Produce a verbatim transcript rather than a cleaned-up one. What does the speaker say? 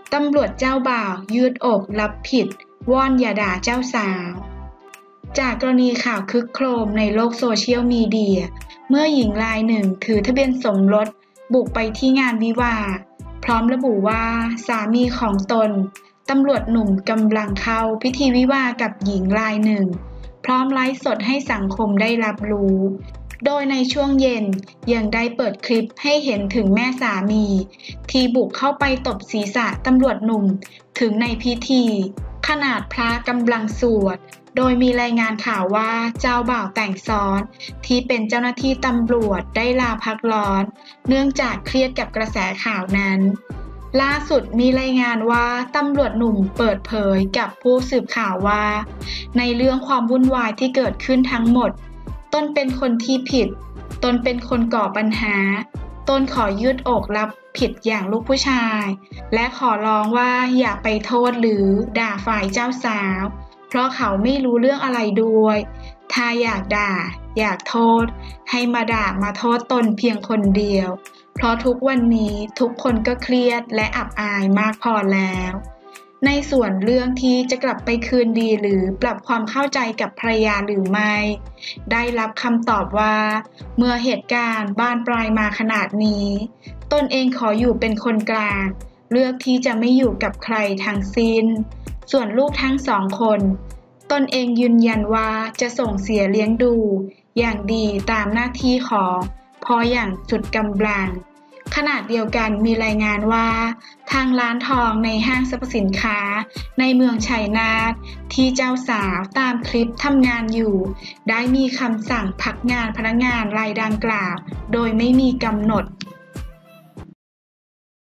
ตำรวจเจ้าบ่าวยืดอกรับผิดวอนอย่าด่าเจ้าสาวจากกรณีข่าวคึกโครมในโลกโซเชียลมีเดียเมื่อหญิงรายหนึ่งถือทะเบียนสมรสบุกไปที่งานวิวาห์พร้อมระบุว่าสามีของตนตำรวจหนุ่มกำลังเข้าพิธีวิวาห์กับหญิงรายหนึ่งพร้อมไลฟ์สดให้สังคมได้รับรู้โดยในช่วงเย็นยังได้เปิดคลิปให้เห็นถึงแม่สามีที่บุกเข้าไปตบศีรษะตำรวจหนุ่มถึงในพิธีขนาดพระกำลังสวดโดยมีรายงานข่าวว่าเจ้าบ่าวแต่งซ้อนที่เป็นเจ้าหน้าที่ตำรวจได้ลาพักร้อนเนื่องจากเครียดกับกระแสข่าวนั้นล่าสุดมีรายงานว่าตำรวจหนุ่มเปิดเผยกับผู้สื่อข่าวว่าในเรื่องความวุ่นวายที่เกิดขึ้นทั้งหมดตนเป็นคนที่ผิดตนเป็นคนก่อปัญหาตนขอยืดอกรับผิดอย่างลูกผู้ชายและขอร้องว่าอย่าไปโทษหรือด่าฝ่ายเจ้าสาวเพราะเขาไม่รู้เรื่องอะไรด้วยถ้าอยากด่าอยากโทษให้มาด่ามาโทษตนเพียงคนเดียวเพราะทุกวันนี้ทุกคนก็เครียดและอับอายมากพอแล้วในส่วนเรื่องที่จะกลับไปคืนดีหรือปรับความเข้าใจกับภรรยาหรือไม่ได้รับคำตอบว่าเมื่อเหตุการณ์บานปลายมาขนาดนี้ตนเองขออยู่เป็นคนกลางเลือกที่จะไม่อยู่กับใครทั้งสิ้นส่วนลูกทั้งสองคนตนเองยืนยันว่าจะส่งเสียเลี้ยงดูอย่างดีตามหน้าที่ของพ่ออย่างสุดกำลังขณะเดียวกันมีรายงานว่าทางร้านทองในห้างสรรพสินค้าในเมืองชัยนาทที่เจ้าสาวตามคลิปทำงานอยู่ได้มีคำสั่งพักงานพนักงานรายดังกล่าวโดยไม่มีกำหนด